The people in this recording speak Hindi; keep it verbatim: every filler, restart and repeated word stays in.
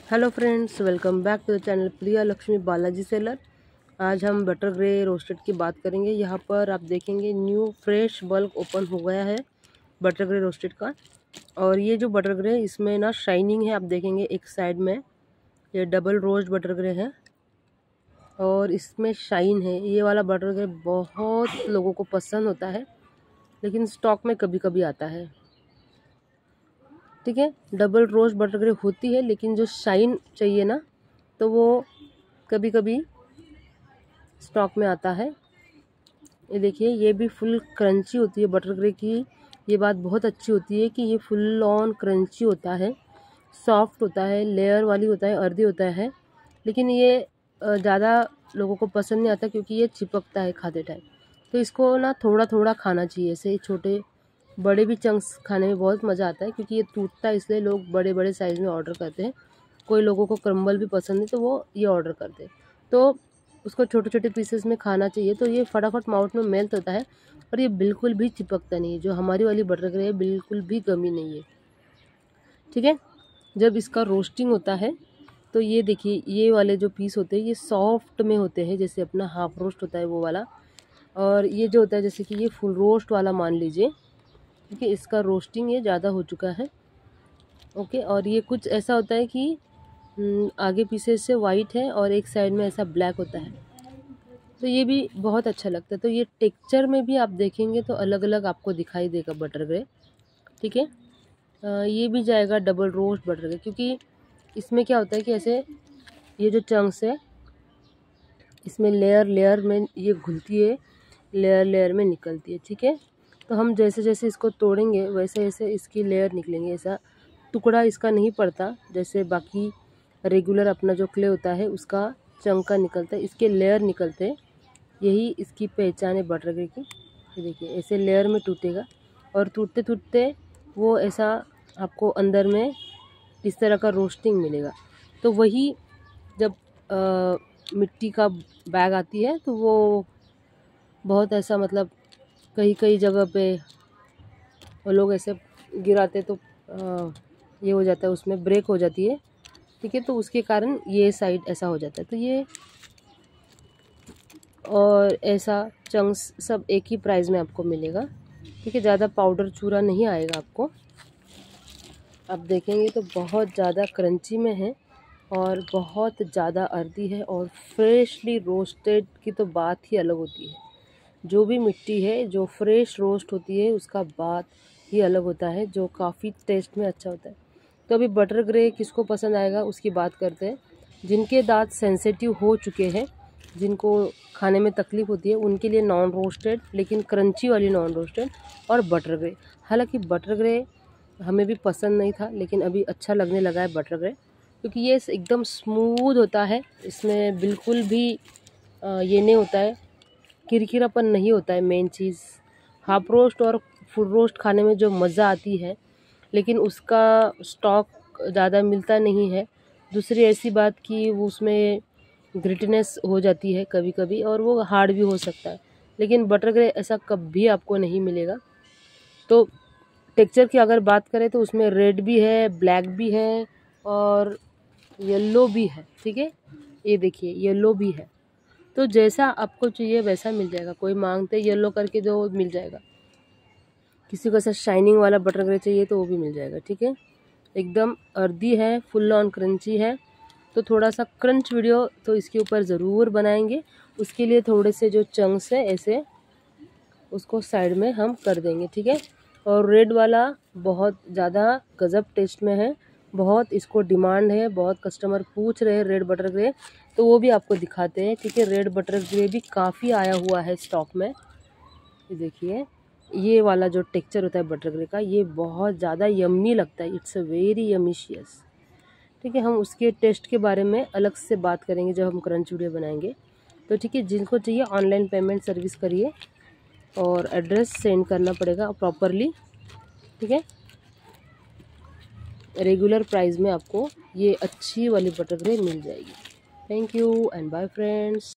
Hello friends, welcome back to the channel Priya Lakshmi Balaji seller. आज हम बटर ग्रे रोस्टेड की बात करेंगे। यहाँ पर आप देखेंगे न्यू फ्रेश बल्क ओपन हो गया है बटर ग्रे रोस्टेड का। और ये जो बटर ग्रे इसमें ना शाइनिंग है, आप देखेंगे एक साइड में ये डबल रोस्ट बटर ग्रे है और इसमें शाइन है। ये वाला बटर ग्रे बहुत लोगों को पसंद होता है, लेकिन स्टॉक में कभी कभी आता है। ठीक है, डबल रोस्ट बटर ग्रे होती है, लेकिन जो शाइन चाहिए ना, तो वो कभी कभी स्टॉक में आता है। ये देखिए, ये भी फुल क्रंची होती है बटर ग्रे की। ये बात बहुत अच्छी होती है कि ये फुल ऑन क्रंची होता है, सॉफ्ट होता है, लेयर वाली होता है, अर्दी होता है। लेकिन ये ज़्यादा लोगों को पसंद नहीं आता क्योंकि ये चिपकता है खाते टाइम। तो इसको ना थोड़ा थोड़ा खाना चाहिए। ऐसे छोटे बड़े भी चंक्स खाने में बहुत मज़ा आता है, क्योंकि ये टूटता है, इसलिए लोग बड़े बड़े साइज़ में ऑर्डर करते हैं। कोई लोगों को क्रम्बल भी पसंद है तो वो ये ऑर्डर करते हैं। तो उसको छोटे छोटे पीसेस में खाना चाहिए, तो ये फटाफट माउथ में मेल्ट होता है और ये बिल्कुल भी चिपकता नहीं है। जो हमारी वाली बटर ग्रे है बिल्कुल भी गमी नहीं है। ठीक है, जब इसका रोस्टिंग होता है तो ये देखिए, ये वाले जो पीस होते हैं ये सॉफ्ट में होते हैं, जैसे अपना हाफ रोस्ट होता है वो वाला। और ये जो होता है जैसे कि ये फुल रोस्ट वाला मान लीजिए, ठीक है, इसका रोस्टिंग ये ज़्यादा हो चुका है। ओके, और ये कुछ ऐसा होता है कि आगे पीसेस से वाइट है और एक साइड में ऐसा ब्लैक होता है, तो ये भी बहुत अच्छा लगता है। तो ये टेक्सचर में भी आप देखेंगे तो अलग अलग आपको दिखाई देगा बटर ग्रे। ठीक है, ये भी जाएगा डबल रोस्ट बटर ग्रे, क्योंकि इसमें क्या होता है कि ऐसे ये जो चंक्स है इसमें लेयर लेयर में ये घुलती है, लेयर लेयर में निकलती है। ठीक है, तो हम जैसे जैसे इसको तोड़ेंगे वैसे वैसे इसकी लेयर निकलेंगे। ऐसा टुकड़ा इसका नहीं पड़ता जैसे बाकी रेगुलर अपना जो क्ले होता है उसका चंक का निकलता है, इसके लेयर निकलते हैं। यही इसकी पहचान है बटर ग्रे की। ये देखिए, ऐसे लेयर में टूटेगा और टूटते टूटते वो ऐसा आपको अंदर में इस तरह का रोस्टिंग मिलेगा। तो वही जब आ, मिट्टी का बैग आती है तो वो बहुत ऐसा, मतलब कई कई जगह पे वो लोग ऐसे गिराते तो आ, ये हो जाता है, उसमें ब्रेक हो जाती है। ठीक है, तो उसके कारण ये साइड ऐसा हो जाता है। तो ये और ऐसा चंक्स सब एक ही प्राइस में आपको मिलेगा। ठीक है, ज़्यादा पाउडर चूरा नहीं आएगा आपको। आप देखेंगे तो बहुत ज़्यादा क्रंची में है और बहुत ज़्यादा अर्दी है, और फ्रेशली रोस्टेड की तो बात ही अलग होती है। जो भी मिट्टी है जो फ्रेश रोस्ट होती है उसका बात ही अलग होता है, जो काफ़ी टेस्ट में अच्छा होता है। तो अभी बटर ग्रे किसको पसंद आएगा उसकी बात करते हैं। जिनके दांत सेंसिटिव हो चुके हैं, जिनको खाने में तकलीफ़ होती है, उनके लिए नॉन रोस्टेड, लेकिन क्रंची वाली नॉन रोस्टेड और बटर ग्रे। हालांकि बटर ग्रे हमें भी पसंद नहीं था, लेकिन अभी अच्छा लगने लगा है बटर ग्रे, क्योंकि ये एकदम स्मूथ होता है। इसमें बिल्कुल भी ये नहीं होता है, किरकिरापन नहीं होता है। मेन चीज़ हाफ रोस्ट और फुल रोस्ट खाने में जो मज़ा आती है, लेकिन उसका स्टॉक ज़्यादा मिलता नहीं है। दूसरी ऐसी बात कि वो उसमें ग्रिटनेस हो जाती है कभी कभी, और वो हार्ड भी हो सकता है। लेकिन बटर ग्रे ऐसा कभी आपको नहीं मिलेगा। तो टेक्सचर की अगर बात करें तो उसमें रेड भी है, ब्लैक भी है और येलो भी है। ठीक है, ये देखिए येलो भी है। तो जैसा आपको चाहिए वैसा मिल जाएगा। कोई मांगते येलो करके जो मिल जाएगा, किसी को ऐसा शाइनिंग वाला बटर ग्रे चाहिए तो वो भी मिल जाएगा। ठीक है, एकदम अर्दी है, फुल ऑन क्रंची है। तो थोड़ा सा क्रंच वीडियो तो इसके ऊपर ज़रूर बनाएंगे। उसके लिए थोड़े से जो चंक्स है ऐसे उसको साइड में हम कर देंगे। ठीक है, और रेड वाला बहुत ज़्यादा गजब टेस्ट में है, बहुत इसको डिमांड है, बहुत कस्टमर पूछ रहे हैं रेड बटर ग्रे, तो वो भी आपको दिखाते हैं। ठीक है, रेड बटर ग्रे भी काफ़ी आया हुआ है स्टॉक में। ये देखिए, ये वाला जो टेक्सचर होता है बटर ग्रे का, ये बहुत ज़्यादा यम्मी लगता है। It's a very yummicious. ठीक है, हम उसके टेस्ट के बारे में अलग से बात करेंगे जब हम क्रंच वीडियो बनाएंगे। तो ठीक है, जिनको चाहिए ऑनलाइन पेमेंट सर्विस करिए और एड्रेस सेंड करना पड़ेगा प्रॉपरली। ठीक है, रेगुलर प्राइस में आपको ये अच्छी वाली बटर ग्रे मिल जाएगी। Thank you and bye friends.